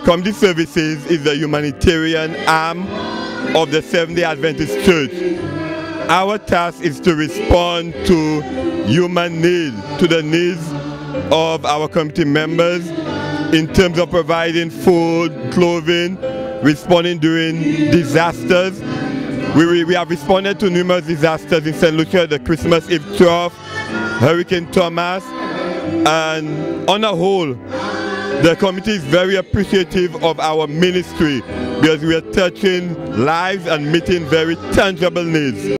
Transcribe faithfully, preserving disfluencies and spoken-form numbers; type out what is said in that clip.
Community Services is the humanitarian arm of the Seventh-day Adventist Church. Our task is to respond to human need, to the needs of our community members in terms of providing food, clothing, responding during disasters. We, we, we have responded to numerous disasters in Saint Lucia, the Christmas Eve trough, Hurricane Thomas, and on the whole, the community is very appreciative of our ministry because we are touching lives and meeting very tangible needs.